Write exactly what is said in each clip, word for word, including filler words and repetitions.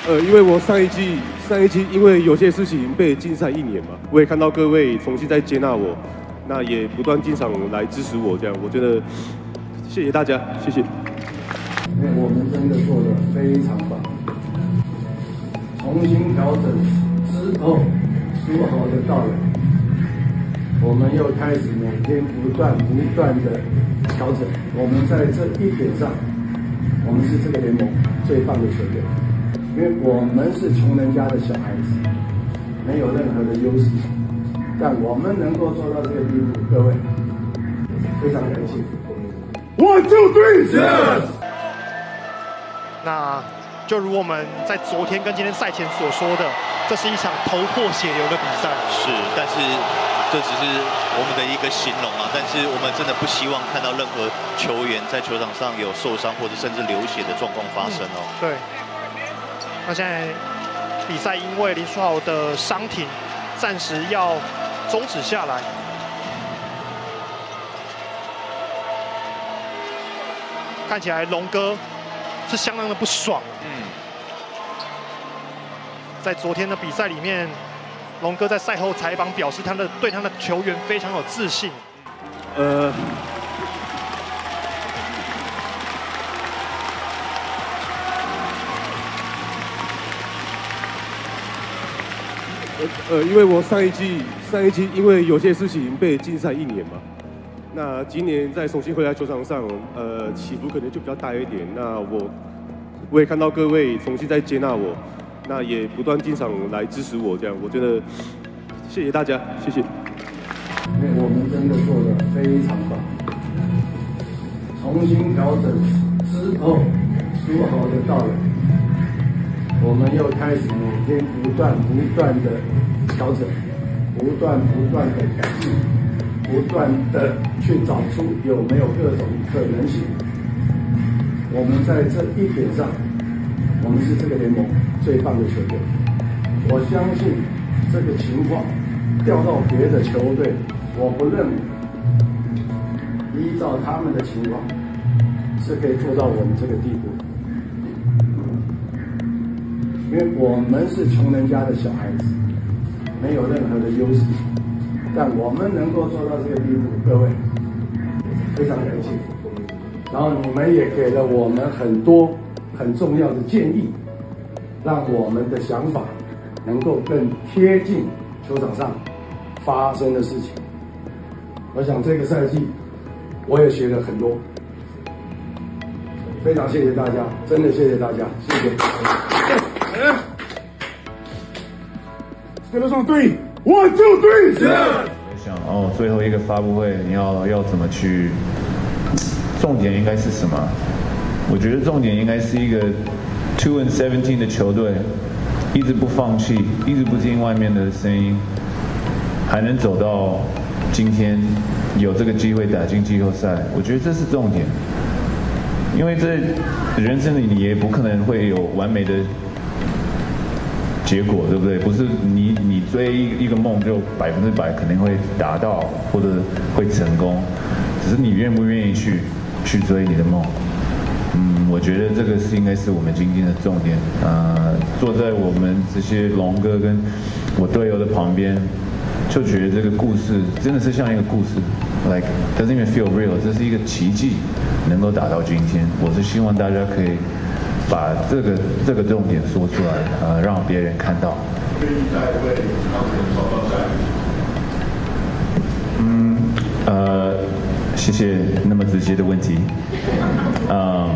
呃，因为我上一季上一季因为有些事情被禁赛一年嘛，我也看到各位重新再接纳我，那也不断经常来支持我，这样我觉得谢谢大家，谢谢。 因为我们真的做得非常棒，重新调整之后，书豪的到来，我们又开始每天不断不断的调整。我们在这一点上，我们是这个联盟最棒的球队。因为我们是穷人家的小孩子，没有任何的优势，但我们能够做到这个地步，各位非常感谢。One two three yes。 那就如我们在昨天跟今天赛前所说的，这是一场头破血流的比赛。 是，但是这只是我们的一个形容啊，但是我们真的不希望看到任何球员在球场上有受伤或者甚至流血的状况发生哦。 嗯、对。那现在比赛因为林书豪的伤停，暂时要终止下来。看起来龙哥是相当的不爽。嗯，在昨天的比赛里面，龙哥在赛后采访表示，他的对他的球员非常有自信。 呃。呃，因为我上一季上一季因为有些事情被禁赛一年嘛，那今年再重新回来球场上，呃，起伏可能就比较大一点。那我我也看到各位重新再接纳我，那也不断经常来支持我，这样我觉得谢谢大家，谢谢。 因为我们真的做得非常棒，重新调整之后，书豪的到来，我们又开始每天不断不断的调整，不断不断的改进，不断的去找出有没有各种可能性。我们在这一点上，我们是这个联盟最棒的球队。我相信这个情况调到别的球队，我不认为依照他们的情况是可以做到我们这个地步。因为我们是穷人家的小孩子，没有任何的优势，但我们能够做到这个地步，各位非常感谢。然后你们也给了我们很多很重要的建议，让我们的想法能够更贴近球场上发生的事情。我想这个赛季我也学了很多，非常谢谢大家，真的谢谢大家，谢谢。跟得上对 ，one two three， 我想哦，最后一个发布会你要要怎么去？重点应该是什么？我觉得重点应该是一个 two and seventeen 的球队，一直不放弃，一直不听外面的声音，还能走到今天有这个机会打进季后赛，我觉得这是重点。因为这人生里你也不可能会有完美的结果，对不对？不是你你追一个梦就百分之百肯定会达到或者会成功，只是你愿不愿意去去追你的梦。嗯，我觉得这个是应该是我们今天的重点。呃，坐在我们这些龙哥跟我队友的旁边，就觉得这个故事真的是像一个故事 ，like doesn't even feel real， 这是一个奇迹，能够打到今天。我是希望大家可以把这个这个重点说出来，呃，让别人看到。嗯，呃，谢谢那么直接的问题。嗯，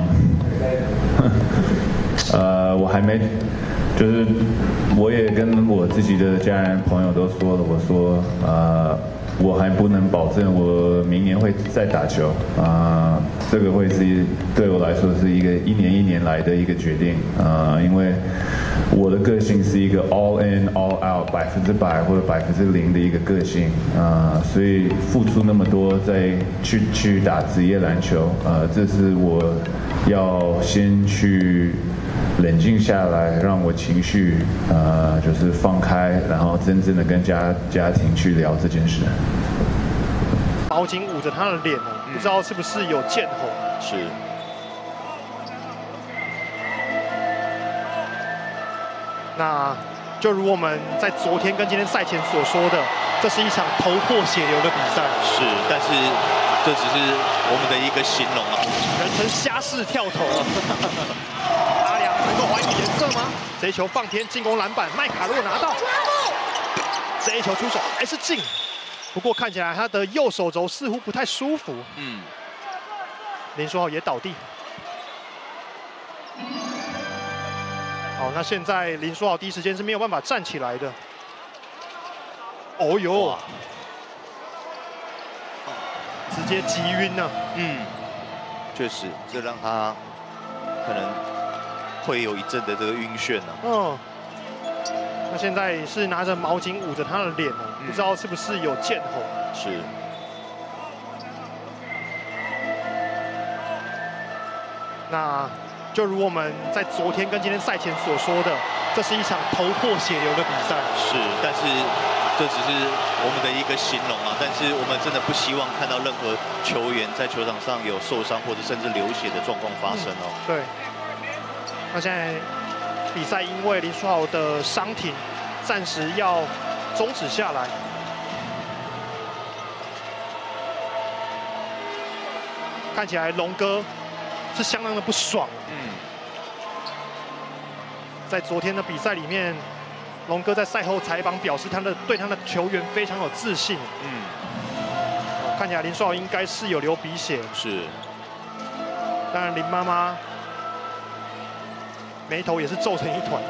呃，我还没，就是我也跟我自己的家人朋友都说了，我说，呃，我还不能保证我明年会再打球啊、呃，这个会是对我来说是一个一年一年来的一个决定啊、呃，因为我的个性是一个 all in all out 百分之百或者百分之零的一个个性啊、呃，所以付出那么多再去去打职业篮球，呃，这是我要先去冷静下来，让我情绪呃就是放开，然后真正的跟家家庭去聊这件事。 毛巾捂着他的脸哦，不知道是不是有见红。 是。 那就如我们在昨天跟今天赛前所说的，这是一场头破血流的比赛。 是，但是这只是我们的一个形容啊。 人称虾式跳投啊！阿良能够还以颜色吗？这一球放偏进攻篮板，麦卡洛拿到。这一球出手还是进，不过看起来他的右手肘似乎不太舒服。嗯。林书豪也倒地。好，那现在林书豪第一时间是没有办法站起来的。哦呦！直接击晕了。 嗯，确实，这让他可能会有一阵的这个晕眩呢。 嗯。那现在是拿着毛巾捂着他的脸呢，不知道是不是有见红。 是。 那就如我们在昨天跟今天赛前所说的，这是一场头破血流的比赛。 是，但是这只是我们的一个形容啊。但是我们真的不希望看到任何球员在球场上有受伤或者甚至流血的状况发生哦。 嗯、对。那现在比赛因为林书豪的伤停，暂时要终止下来。看起来龙哥是相当的不爽。嗯，在昨天的比赛里面，龙哥在赛后采访表示，他的对他的球员非常有自信。嗯，看起来林书豪应该是有流鼻血。 是。 当然，林妈妈眉头也是皱成一团。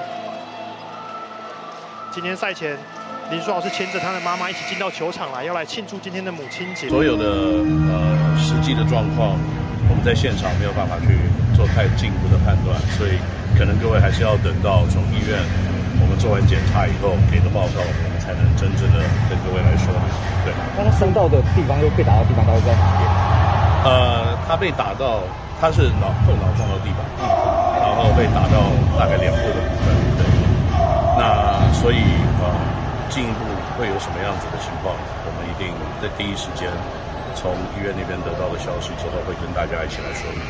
今天赛前，林书豪是牵着他的妈妈一起进到球场来，要来庆祝今天的母亲节。 所有的呃实际的状况，我们在现场没有办法去做太进一步的判断，所以可能各位还是要等到从医院我们做完检查以后给的报告，我们才能真正的跟各位来说明。对。 那他伤到的地方又被打到的地方大概在哪边？ 呃，他被打到，他是脑后脑撞到地板，然后被打到大概脸部的部分。对。那所以呃，进一步会有什么样子的情况，我们一定在第一时间从医院那边得到的消息之后，会跟大家一起来说明。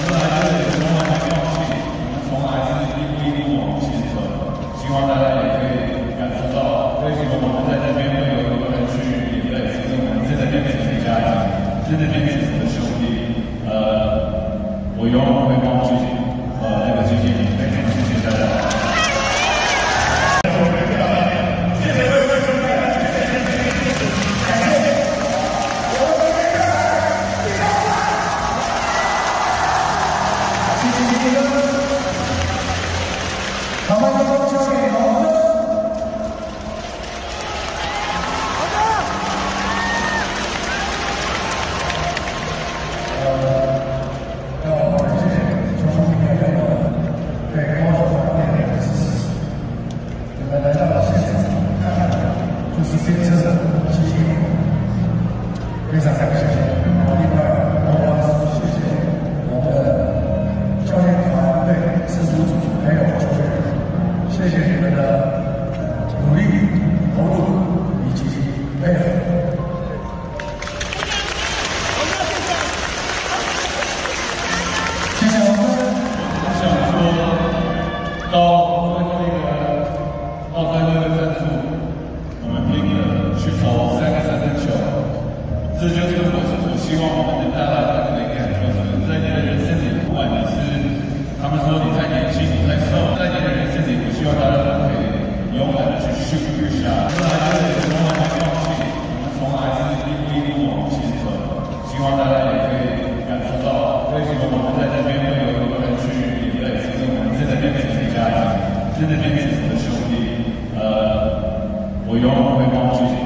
从还是一步一步往前走，希望大家也可以感受到，为什么我们在这边会有一个人去面对，其实我们在这边是家人，在这边是我的兄弟。呃，我永远会帮助你，呃，那个谢谢你，非常谢谢大家。非常感谢，另外我要谢谢我们的教练团队、制服组还有球员，谢谢你们的努力、投入以及配合。谢谢我们。想说到最后一个，到最后一个战术，我们拼了去投三个三分球。这就是我我希望我们能带来的那个感觉，就是在你的人生里，不管你是他们说你太年轻、你太瘦，在你的人生里，我希望大家都可以勇敢的去 shoot 一下，从来是从来没放弃，我们从来是一步一步往前走。希望大家也可以感受到，为什么我们在这边会有一个人去面对，其实我们在这边是家人，在这边是我的兄弟。呃，我永远会帮助你。